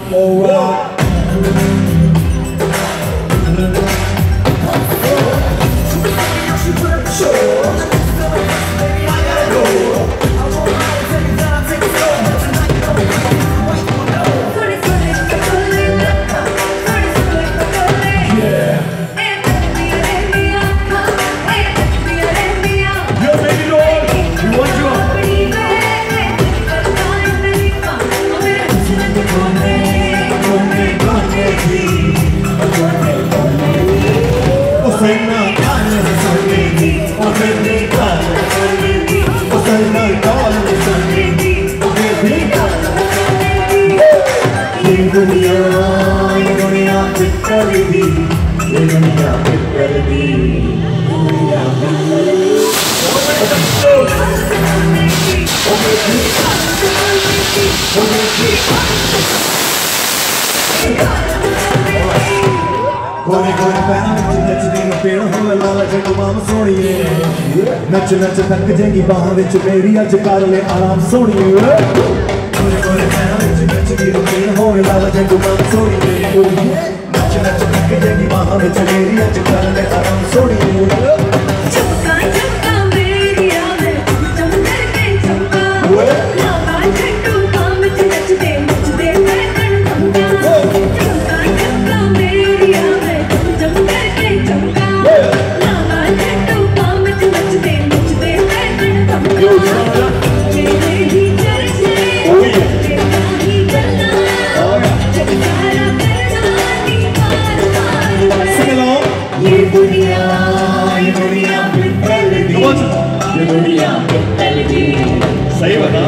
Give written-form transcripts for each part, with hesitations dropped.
नच नच थक जाएगी बाह विच मेरी अज कर ले आराम सोनिए गोरे गोरे पैरां विच नच दी रुटीन होवे लावा जंगू मां सोनिए नच नच थक जाएगी बाह विच मेरी अज कर ले आराम सोनिए चमका चमका मेरी आवे चमकर के चमका लावा झंडू बाह विच नचदे नचदे पैकण चमका चमका चमका मेरी आवे चमकर के चमका लावा झंडू बाह विच नचदे नचदे पैकण चमका तेरे ही चर्चे तेरा ही गल्ला जगसारा करना नी बार बार Sing along. ये दुनिया पित्तल दी ये दुनिया पित्तल दी सही बता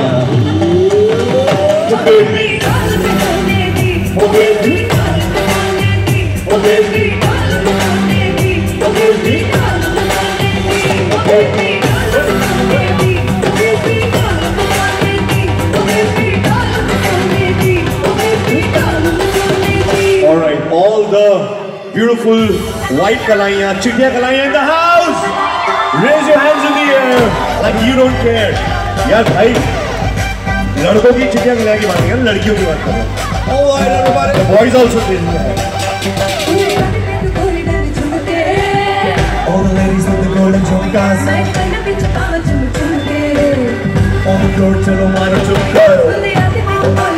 बेबी गाल बनाने दी ओ बेबी गाल बनाने दी ओ बेबी गाल बनाने दी ओ बेबी गाल बनाने दी ओ बेबी गाल बनाने दी ओ बेबी गाल बनाने दी ओ बेबी गाल बनाने दी ओ बेबी गाल बनाने दी. All right, all the beautiful white kalaiyan, chittiya kalaiyan in the house. Raise your hands in the air like you don't care. यार भाई लड़कों की चिट्टिया कलाइयां की बात नहीं कर लड़कियों की बात कर रहा हूँ. All right, everybody. The boys also raise their hands. All the ladies with the golden jhumkas. On the floor, chalo maro chumka.